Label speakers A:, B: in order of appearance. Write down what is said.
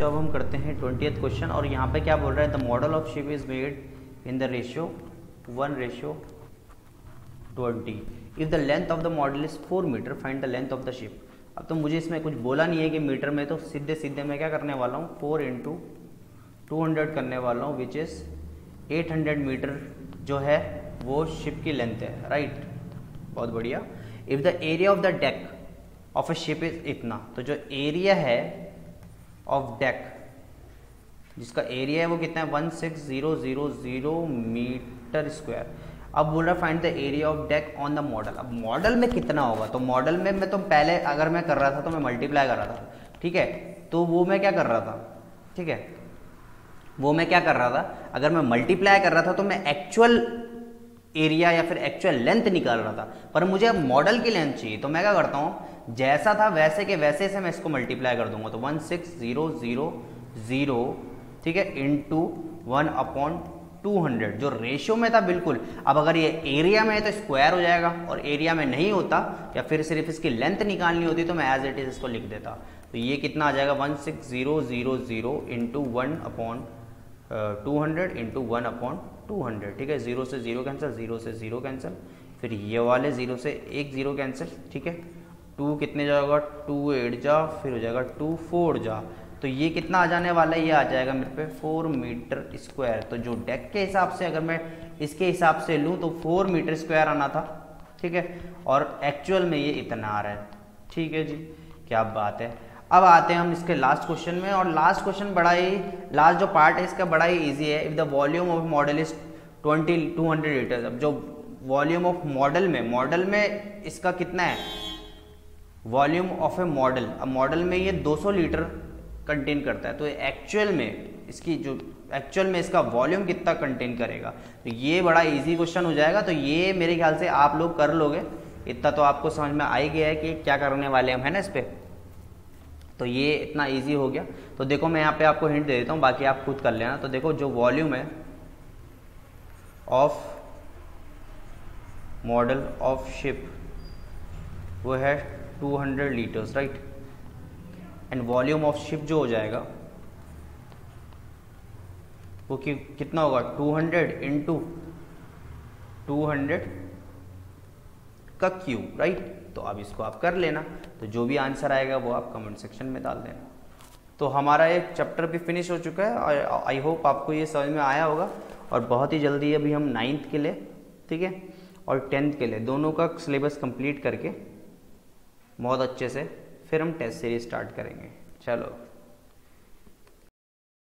A: बच्चों अब हम करते हैं 20th क्वेश्चन, और यहाँ पे क्या बोल रहा है, the model of ship is made in the ratio 1:20। If the length of the model is 4 metre, find the length of the ship. अब तो मुझे इसमें कुछ बोला नहीं है कि मीटर में, तो सीधे सीधे मैं क्या करने वाला हूँ, 4 × 200 करने वाला हूँ, विच इज़ 800 मीटर जो है वो शिप की लेंथ है, राइट। बहुत बढ़िया। If the area of the deck of a ship is इतना, तो जो एरिया है ऑफ डेक, जिसका एरिया है वो कितना है, 16000 मीटर स्क्वायर। अब बोल रहा find the area of deck on the model. अब मॉडल में कितना होगा, तो मॉडल में मैं तो पहले अगर मैं कर रहा था तो मैं मल्टीप्लाई कर रहा था, ठीक है। तो वो मैं क्या कर रहा था, ठीक है, वो मैं क्या कर रहा था, अगर मैं मल्टीप्लाई कर रहा था तो मैं एक्चुअल एरिया या फिर एक्चुअल लेंथ निकाल रहा था, पर मुझे अब मॉडल की लेंथ चाहिए, तो मैं क्या करता हूँ, जैसा था वैसे के वैसे से मैं इसको मल्टीप्लाई कर दूंगा। तो 16000, ठीक है, इंटू 1/200 जो रेशियो में था बिल्कुल। अब अगर ये एरिया में है तो स्क्वायर हो जाएगा, और एरिया में नहीं होता या फिर सिर्फ इसकी लेंथ निकालनी होती तो मैं एज इट इज इसको लिख देता। तो ये कितना आ जाएगा, 16000 इंटू 1/200 इंटू 1/200, ठीक है। 0 से 0 कैंसिल, 0 से 0 कैंसिल, फिर ये वाले 0 से 1 0 कैंसिल, ठीक है। 2 कितने जाएगा, 2 8 जा, फिर हो जाएगा 2 4 जा, तो ये कितना आ जाने वाला है, ये आ जाएगा मेरे पे 4 मीटर स्क्वायर। तो जो डेक के हिसाब से अगर मैं इसके हिसाब से लूँ तो 4 मीटर स्क्वायर आना था, ठीक है, और एक्चुअल में ये इतना आ रहा है, ठीक है जी, क्या बात है। अब आते हैं हम इसके लास्ट क्वेश्चन में, और लास्ट क्वेश्चन बड़ा ही, लास्ट जो पार्ट है इसका बड़ा ही ईजी है। If the volume of model is 200 litre. अब जो वॉल्यूम ऑफ मॉडल में इसका कितना है, वॉल्यूम ऑफ ए मॉडल, अब मॉडल में ये 200 लीटर कंटेन करता है, तो एक्चुअल में इसकी जो एक्चुअल में इसका वॉल्यूम कितना कंटेन करेगा, तो ये बड़ा इजी क्वेश्चन हो जाएगा। तो ये मेरे ख्याल से आप लोग कर लोगे, इतना तो आपको समझ में आ ही गया है कि क्या करने वाले हम, है ना इस पर। तो ये इतना इजी हो गया। तो देखो मैं यहाँ पे आपको हिंट दे देता हूँ, बाकी आप खुद कर लेना। तो देखो जो वॉल्यूम है ऑफ मॉडल ऑफ शिप वो है 200 litres, right. And volume of ship जो हो जाएगा वो कितना होगा, 200 इंटू 200 का क्यूब, राइट। तो अब इसको आप कर लेना, तो जो भी आंसर आएगा वो आप कमेंट सेक्शन में डाल देना। तो हमारा एक चैप्टर भी फिनिश हो चुका है, और आई होप आपको ये समझ में आया होगा। और बहुत ही जल्दी अभी हम 9th के लिए, ठीक है, और 10th के लिए दोनों का सिलेबस कंप्लीट करके बहुत अच्छे से फिर हम टेस्ट सीरीज स्टार्ट करेंगे। चलो।